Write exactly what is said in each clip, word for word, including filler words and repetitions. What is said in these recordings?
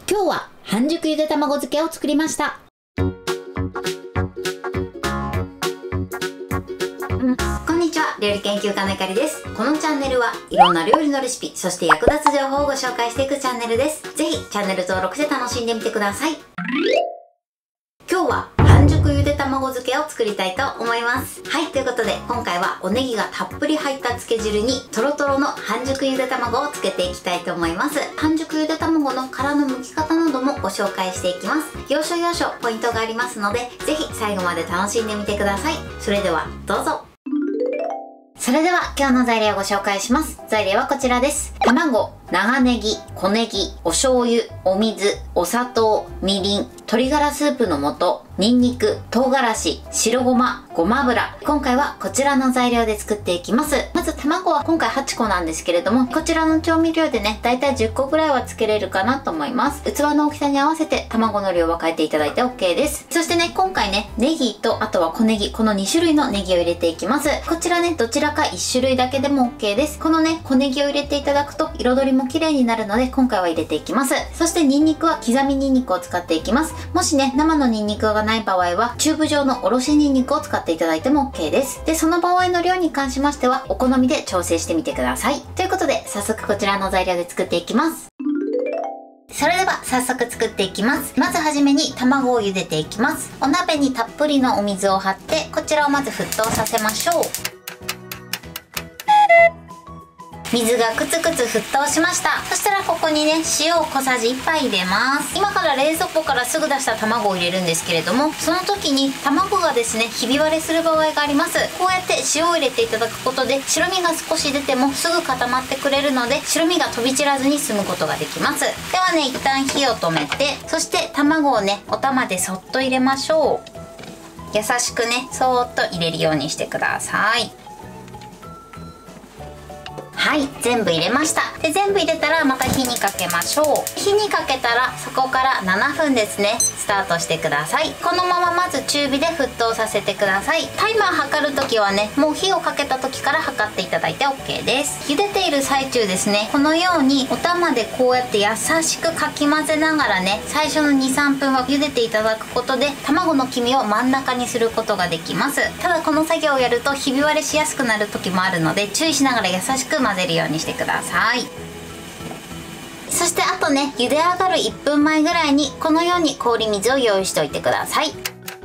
今日は半熟ゆで卵漬けを作りました。 うん、こんにちは、料理研究家のゆかりです。このチャンネルはいろんな料理のレシピ、そして役立つ情報をご紹介していくチャンネルです。ぜひチャンネル登録して楽しんでみてください。今日は半熟ゆで卵漬けを作りたいと思います。はい、ということで今回はおネギがたっぷり入った漬け汁にトロトロの半熟ゆで卵をつけていきたいと思います。半熟ゆで卵の殻の剥き方などもご紹介していきます。要所要所ポイントがありますので、ぜひ最後まで楽しんでみてください。それではどうぞ。それでは今日の材料をご紹介します。材料はこちらです。卵、長ネギ、小ネギ、お醤油、お水、お砂糖、みりん、鶏ガラスープの素、ニンニク、唐辛子、白ごま、ごま油。今回はこちらの材料で作っていきます。まず卵は今回はちこなんですけれども、こちらの調味料でね、だいたいじゅっこぐらいはつけれるかなと思います。器の大きさに合わせて卵の量は変えていただいて オーケー です。そしてね、今回ね、ネギとあとは小ネギ、このにしゅるいのネギを入れていきます。こちらね、どちらかいっしゅるいだけでも オーケー です。このね、小ネギを入れていただくと彩りも綺麗になるので、今回は入れていきます。そしてニンニクは刻みニンニクを使っていきます。もしね、生のニンニクがない場合は、チューブ状のおろしニンニクを使っていただいても オーケー です。で、その場合の量に関しましては、お好みで調整してみてください。ということで、早速こちらの材料で作っていきます。それでは早速作っていきます。まずはじめに卵を茹でていきます。お鍋にたっぷりのお水を張って、こちらをまず沸騰させましょう。水がくつくつ沸騰しました。そしたらここにね、塩を小さじいっぱい入れます。今から冷蔵庫からすぐ出した卵を入れるんですけれども、その時に卵がですね、ひび割れする場合があります。こうやって塩を入れていただくことで、白身が少し出てもすぐ固まってくれるので、白身が飛び散らずに済むことができます。ではね、一旦火を止めて、そして卵をね、お玉でそっと入れましょう。優しくね、そーっと入れるようにしてください。はい、全部入れました。で、全部入れたらまた火にかけましょう。火にかけたらそこからななふんですね、スタートしてください。このまままず中火で沸騰させてください。タイマー測るときはね、もう火をかけた時から測っていただいて オーケー です。茹でている最中ですね、このようにお玉でこうやって優しくかき混ぜながらね、最初のにさんぷんは茹でていただくことで、卵の黄身を真ん中にすることができます。ただこの作業をやるとひび割れしやすくなる時もあるので、注意しながら優しく混ぜるようにしてください。そしてあとね、茹で上がるいっぷんまえぐらいにこのように氷水を用意しておいてください。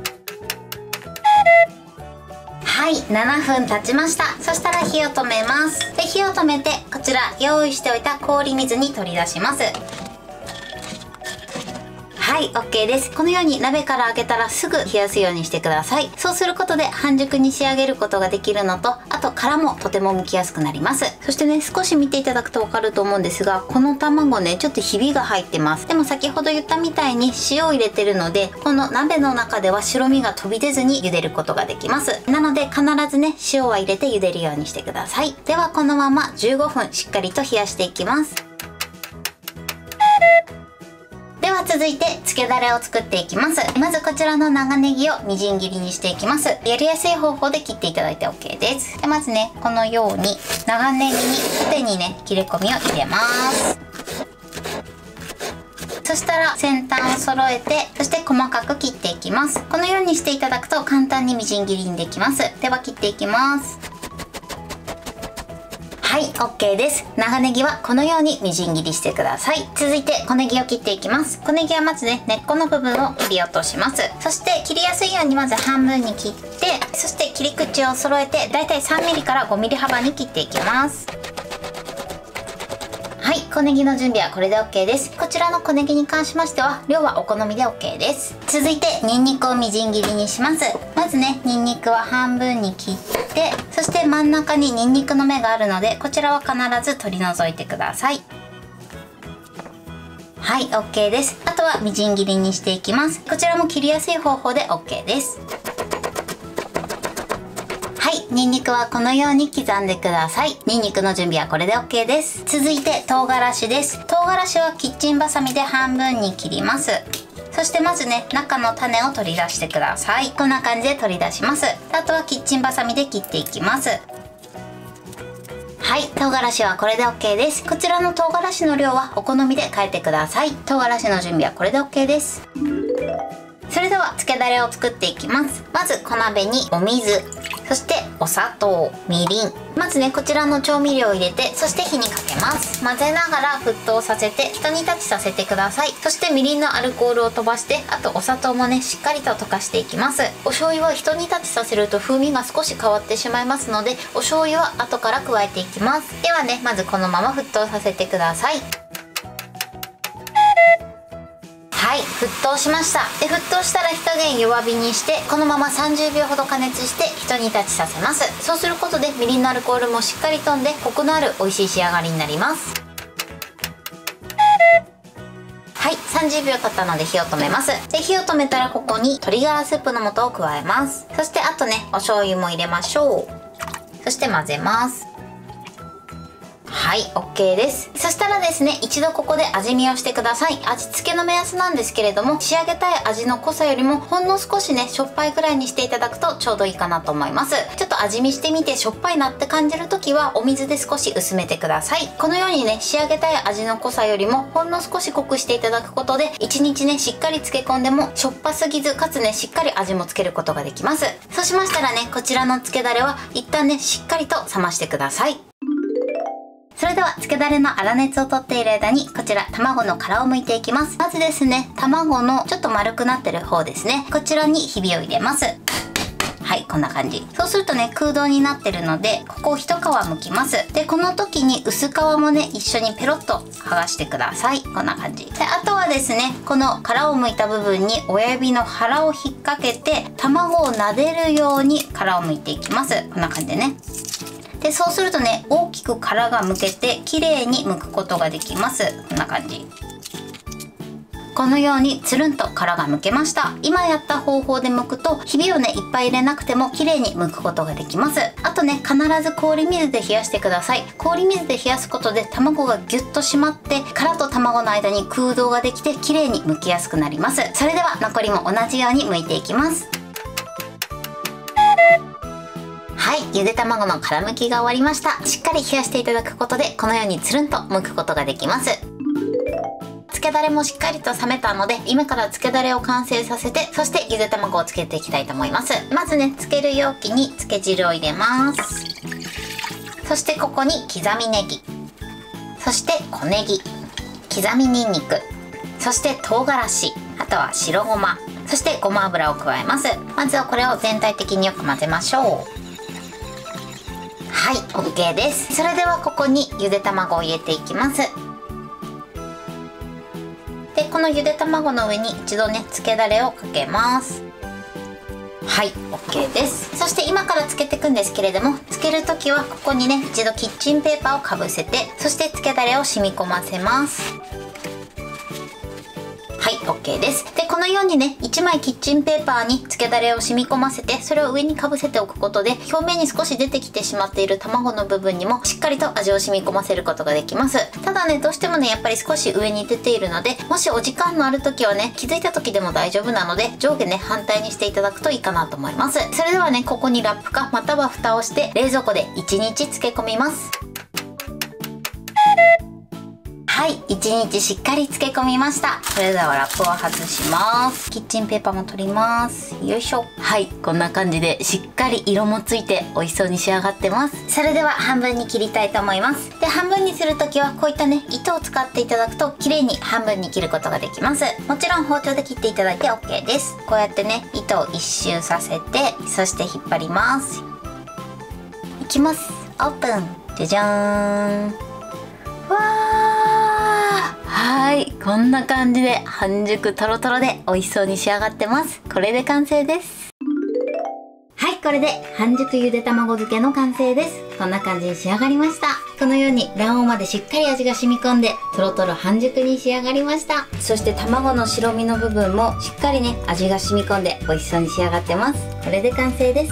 はい、ななふん経ちました。そしたら火を止めます。で、火を止めてこちら用意しておいた氷水に取り出します。はい、オッケーです。このように鍋から開けたらすぐ冷やすようにしてください。そうすることで半熟に仕上げることができるのと、あと殻もとても剥きやすくなります。そしてね、少し見ていただくとわかると思うんですが、この卵ね、ちょっとひびが入ってます。でも先ほど言ったみたいに塩を入れてるので、この鍋の中では白身が飛び出ずに茹でることができます。なので必ずね、塩は入れて茹でるようにしてください。ではこのままじゅうごふんしっかりと冷やしていきます。では続いて漬けだれを作っていきます。まずこちらの長ネギをみじん切りにしていきます。やりやすい方法で切っていただいて オーケー です。でまずね、このように長ネギに縦にね、切れ込みを入れます。そしたら先端を揃えて、そして細かく切っていきます。このようにしていただくと簡単にみじん切りにできます。では切っていきます。はい、オッケーです。長ネギはこのようにみじん切りしてください。続いて小ネギを切っていきます。小ネギはまずね、根っこの部分を切り落とします。そして切りやすいようにまず半分に切って、そして切り口を揃えてだいたいさんミリからごミリ幅に切っていきます。はい、小ネギの準備はこれで オーケー です。こちらの小ネギに関しましては量はお好みで オーケー です。続いてニンニクをみじん切りにします。まずね、ニンニクは半分に切って、そして真ん中にニンニクの芽があるので、こちらは必ず取り除いてください。はい、オッケーです。あとはみじん切りにしていきます。こちらも切りやすい方法で オーケー です。はい、ニンニクはこのように刻んでください。ニンニクの準備はこれで オーケー です。続いて唐辛子です。唐辛子はキッチンバサミで半分に切ります。そしてまずね、中の種を取り出してください。こんな感じで取り出します。あとはキッチンバサミで切っていきます。 はい、唐辛子はこれで OK です。こちらの唐辛子の量はお好みで変えてください。唐辛子の準備はこれで OK です。それではつけだれを作っていきます。まず小鍋にお水、そしてお砂糖、みりん、まずねこちらの調味料を入れて、そして火にかけます。混ぜながら沸騰させてひと煮立ちさせてください。そしてみりんのアルコールを飛ばして、あとお砂糖もねしっかりと溶かしていきます。お醤油はひと煮立ちさせると風味が少し変わってしまいますので、お醤油は後から加えていきます。ではねまずこのまま沸騰させてください。はい、沸騰しました。で沸騰したら火加減弱火にして、このままさんじゅうびょうほど加熱してひと煮立ちさせます。そうすることでみりんのアルコールもしっかり飛んで、コクのある美味しい仕上がりになります。はい、さんじゅうびょう経ったので火を止めます。で火を止めたらここに鶏ガラスープの素を加えます。そしてあとねお醤油も入れましょう。そして混ぜます。はい、OK です。そしたらですね、一度ここで味見をしてください。味付けの目安なんですけれども、仕上げたい味の濃さよりもほんの少しね、しょっぱいくらいにしていただくとちょうどいいかなと思います。ちょっと味見してみてしょっぱいなって感じる時は、お水で少し薄めてください。このようにね、仕上げたい味の濃さよりもほんの少し濃くしていただくことで、いちにちね、しっかり漬け込んでもしょっぱすぎず、かつね、しっかり味もつけることができます。そうしましたらね、こちらの漬けだれは一旦ね、しっかりと冷ましてください。それでは漬けだれの粗熱を取っている間に、こちら卵の殻を剥いていきます。まずですね、卵のちょっと丸くなってる方ですね、こちらにひびを入れます。はい、こんな感じ。そうするとね空洞になってるので、ここを一皮剥きます。でこの時に薄皮もね一緒にペロッと剥がしてください。こんな感じで、あとはですねこの殻を剥いた部分に親指の腹を引っ掛けて、卵を撫でるように殻を剥いていきます。こんな感じでね。でそうするとね大きく殻が剥けて綺麗に剥くことができます。こんな感じ。このようにつるんと殻が剥けました。今やった方法で剥くと、ひびをねいっぱい入れなくても綺麗に剥くことができます。あとね必ず氷水で冷やしてください。氷水で冷やすことで卵がギュッと締まって、殻と卵の間に空洞ができて綺麗に剥きやすくなります。それでは残りも同じように剥いていきます。はい、ゆで卵の殻むきが終わりました。しっかり冷やしていただくことで、このようにつるんと剥くことができます。漬けだれもしっかりと冷めたので、今から漬けだれを完成させて、そしてゆで卵をつけていきたいと思います。まずね漬ける容器に漬け汁を入れます。そしてここに刻みネギ、そして小ネギ、刻みにんにく、そして唐辛子、あとは白ごま、そしてごま油を加えます。まずはこれを全体的によく混ぜましょう。はい、OK です。それではここにゆで卵を入れていきます。でこのゆで卵の上に一度ね漬けだれをかけます。はい、 OK です。そして今から漬けていくんですけれども、漬ける時はここにね一度キッチンペーパーをかぶせて、そして漬けだれを染み込ませます。はい、 OK です。でこのようにねいちまいキッチンペーパーに漬けだれを染み込ませて、それを上にかぶせておくことで、表面に少し出てきてしまっている卵の部分にもしっかりと味を染み込ませることができます。ただねどうしてもねやっぱり少し上に出ているので、もしお時間のある時はね気づいた時でも大丈夫なので、上下ね反対にしていただくといいかなと思います。それではねここにラップかまたは蓋をして冷蔵庫でいちにち漬け込みます。はい、いちにちしっかり漬け込みました。それではラップを外します。キッチンペーパーも取ります。よいしょ。はい、こんな感じでしっかり色もついて美味しそうに仕上がってます。それでは半分に切りたいと思います。で半分にする時はこういったね糸を使っていただくと綺麗に半分に切ることができます。もちろん包丁で切っていただいて OK です。こうやってね糸を一周させて、そして引っ張ります。いきます。オープン。じゃじゃーん。わー、はい、こんな感じで半熟トロトロで美味しそうに仕上がってます。これで完成です。 はい、これで半熟ゆで卵漬けの完成です。こんな感じに仕上がりました。このように卵黄までしっかり味が染み込んで、トロトロ半熟に仕上がりました。そして卵の白身の部分もしっかりね味が染み込んで美味しそうに仕上がってます。これで完成です。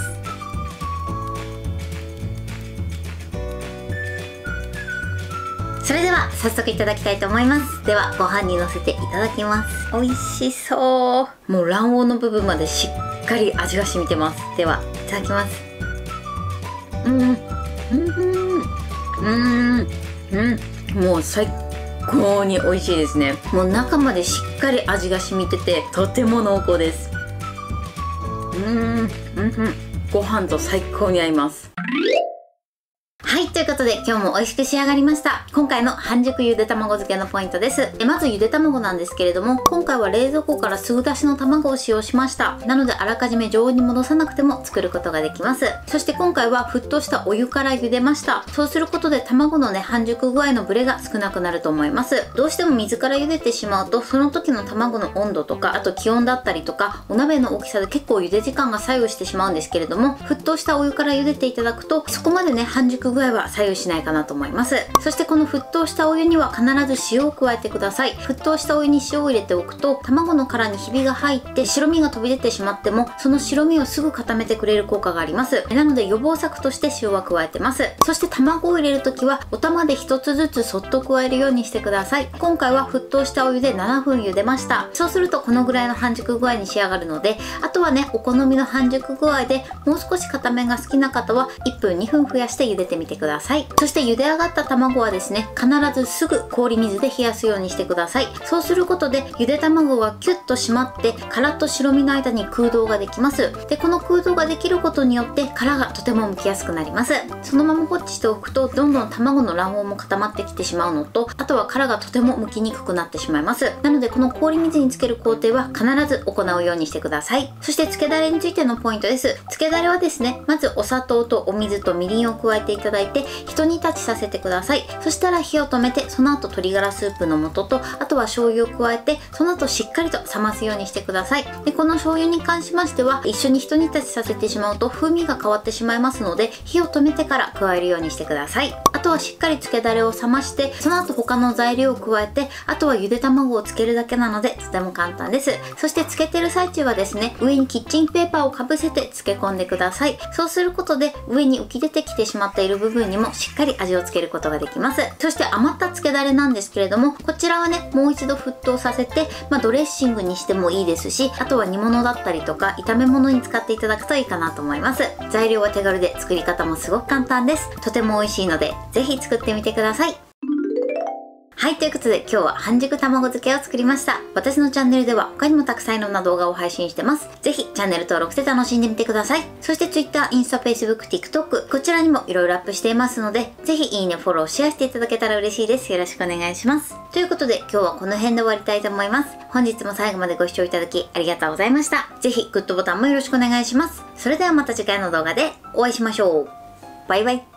それでは早速いただきたいと思います。ではご飯にのせていただきます。美味しそう。もう卵黄の部分までしっかり味が染みてます。ではいただきます。うんうんうんうーん、うん、もう最高に美味しいですね。もう中までしっかり味が染みててとても濃厚です。うーん、うん、うん、ご飯と最高に合います。はい、ということで今日も美味しく仕上がりました。今回の半熟ゆで卵漬けのポイントです。えまずゆで卵なんですけれども、今回は冷蔵庫からすぐ出しの卵を使用しました。なのであらかじめ常温に戻さなくても作ることができます。そして今回は沸騰したお湯から茹でました。そうすることで卵のね、半熟具合のブレが少なくなると思います。どうしても水から茹でてしまうと、その時の卵の温度とか、あと気温だったりとか、お鍋の大きさで結構茹で時間が左右してしまうんですけれども、沸騰したお湯から茹でていただくと、そこまでね、半熟具合は左右しないかなと思います。そしてこの沸騰したお湯には必ず塩を加えてください。沸騰したお湯に塩を入れておくと、卵の殻にひびが入って白身が飛び出てしまっても、その白身をすぐ固めてくれる効果があります。なので予防策として塩は加えてます。そして卵を入れるときはお玉で一つずつそっと加えるようにしてください。今回は沸騰したお湯でななふん茹でました。そうするとこのぐらいの半熟具合に仕上がるので、あとはね、お好みの半熟具合でもう少し固めが好きな方はいっぷんにふん増やして茹でてみてください。そして茹で上がった卵はですね、必ずすぐ氷水で冷やすようにしてください。そうすることでゆで卵がキュッと締まって殻と白身の間に空洞ができます。でこの空洞ができることによって殻がとても剥きやすくなります。そのまま放置しておくとどんどん卵の卵黄も固まってきてしまうのと、あとは殻がとても剥きにくくなってしまいます。なのでこの氷水につける工程は必ず行うようにしてください。そしてつけだれについてのポイントです。つけだれはですね、まずお砂糖とお水とみりんを加えていただいて一煮立ちさせてください。そしたら火を止めて、その後鶏ガラスープの素とあとは醤油を加えて、その後しっかりと冷ますようにしてください。でこの醤油に関しましては一緒に一煮立ちさせてしまうと風味が変わってしまいますので、火を止めてから加えるようにしてください。あとはしっかりつけだれを冷まして、その後他の材料を加えて、あとはゆで卵をつけるだけなのでとても簡単です。そしてつけてる最中はですね、上にキッチンペーパーをかぶせて漬け込んでください。そうすることで上に浮き出てきてしまっている部分にもしっかり味をつけることができます。そして余ったつけだれなんですけれども、こちらはね、もう一度沸騰させて、まあ、ドレッシングにしてもいいですし、あとは煮物だったりとか炒め物に使っていただくといいかなと思います。材料は手軽で作り方もすごく簡単です。とても美味しいのでぜひ作ってみてください。はい、ということで今日は半熟卵漬けを作りました。私のチャンネルでは他にもたくさんいろんな動画を配信してます。ぜひチャンネル登録して楽しんでみてください。そして Twitter、インスタ、Facebook、TikTok こちらにもいろいろアップしていますので、ぜひいいね、フォロー、シェアしていただけたら嬉しいです。よろしくお願いします。ということで今日はこの辺で終わりたいと思います。本日も最後までご視聴いただきありがとうございました。ぜひグッドボタンもよろしくお願いします。それではまた次回の動画でお会いしましょう。バイバイ。